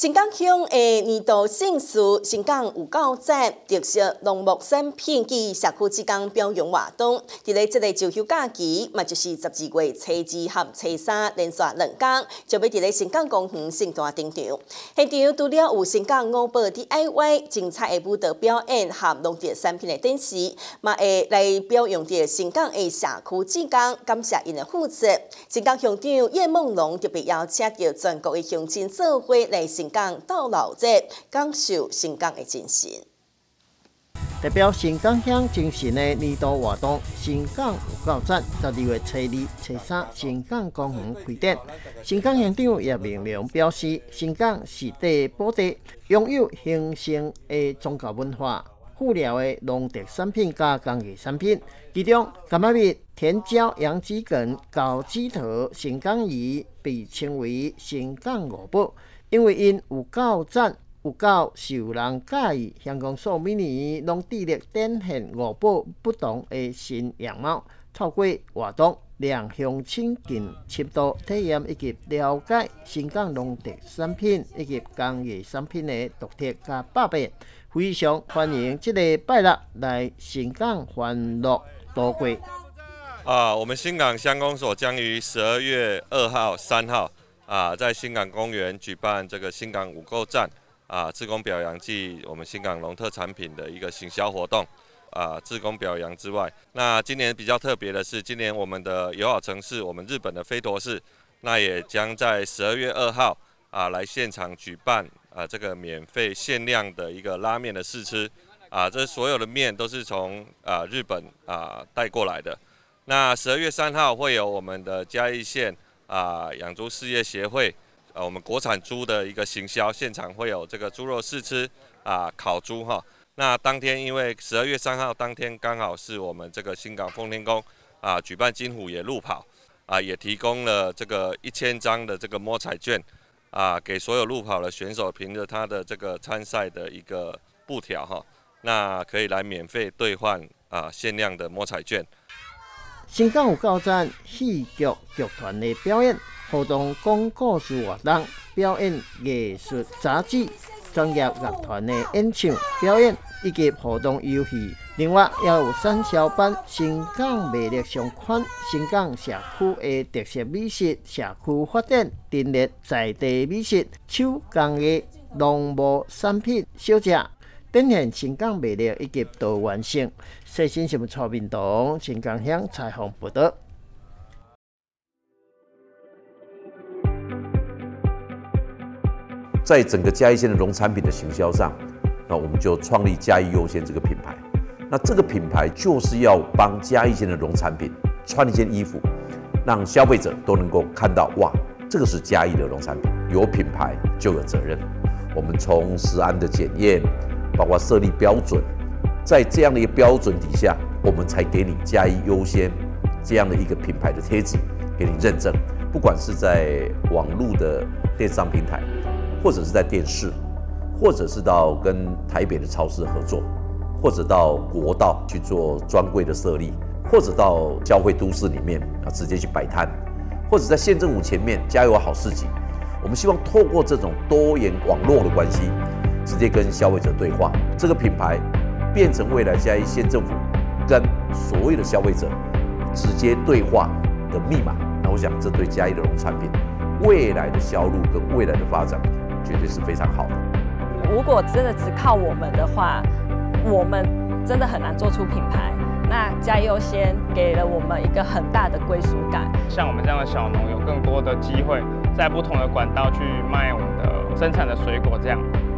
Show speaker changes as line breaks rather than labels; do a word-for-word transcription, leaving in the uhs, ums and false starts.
新港乡的年度盛事新港有够赞特色农牧产品暨社区之间表扬活动，伫咧即个周休假期，嘛就是十二月初二和初三连续两天，就要伫咧新港公园盛大登场。现场除了有新港五宝 D I Y 精彩的舞蹈表演和农特产品的展示，嘛会来表扬伫新港的社区之间，感谢因的付出。新港乡长叶梦龙特别邀请到全国的乡亲做伙来新港到老节，感受新港的精神。
代表新港乡精神的年度活动“新港有够赞”，十二月初二、初三新港公园开展。新港乡长叶明良表示，新港是地宝地，拥有兴盛的宗教文化、富饶的农特产品加工业产品，其中柑仔蜜、甜椒、洋桔梗、高枝桃、新港鱼被称为新港五宝，因为因有够赞。有够受人喜意，香港数每年拢致力展现五宝不同的新样貌，透过活动让乡亲近深度体验以及了解新港农特产品以及工业产品的独特加百变，非常欢迎这个拜六来新港欢乐度过。
啊，我们新港乡公所将于十二月二号、三号啊，在新港公园举办这个新港五购站。啊，志工表扬暨我们新港农特产品的一个行销活动，啊，志工表扬之外，那今年比较特别的是，今年我们的友好城市，我们日本的飞陀市，那也将在十二月二号啊来现场举办啊这个免费限量的一个拉面的试吃，啊，这所有的面都是从啊日本啊带过来的。那十二月三号会有我们的嘉义县啊养猪事业协会。呃，我们国产猪的一个行销，现场会有这个猪肉试吃啊，烤猪哈。那当天因为十二月三号当天刚好是我们这个新港奉天宫啊举办金虎爷路跑啊，也提供了这个一千张的这个摸彩券啊，给所有路跑的选手凭着他的这个参赛的一个布条哈，那可以来免费兑换啊限量的摸彩券。
新港有够赞戏剧剧团的表演。活动讲故事活动、表演艺术杂技、专业乐团的演唱表演以及活动游戏。另外，也有产销班新港魅力上款、新港社区的特色美食、社区发展、陈列在地美食、手工艺、农牧产品小吃，展现新港魅力以及多元性。细心新闻蔡明东、新港乡采访报道。
在整个嘉义县的农产品的行销上，那我们就创立嘉义优先这个品牌。那这个品牌就是要帮嘉义县的农产品穿一件衣服，让消费者都能够看到，哇，这个是嘉义的农产品。有品牌就有责任。我们从食安的检验，包括设立标准，在这样的一个标准底下，我们才给你嘉义优先这样的一个品牌的贴纸，给你认证。不管是在网络的电商平台，或者是在电视，或者是到跟台北的超市合作，或者到国道去做专柜的设立，或者到消费都市里面啊直接去摆摊，或者在县政府前面加油好市集。我们希望透过这种多元网络的关系，直接跟消费者对话，这个品牌变成未来嘉义县政府跟所有的消费者直接对话的密码。那我想，这对嘉义的农产品未来的销路跟未来的发展，绝对是非常好的。
如果真的只靠我们的话，我们真的很难做出品牌。那嘉义优先给了我们一个很大的归属感。
像我们这样的小农，有更多的机会在不同的管道去卖我们的生产的水果，这样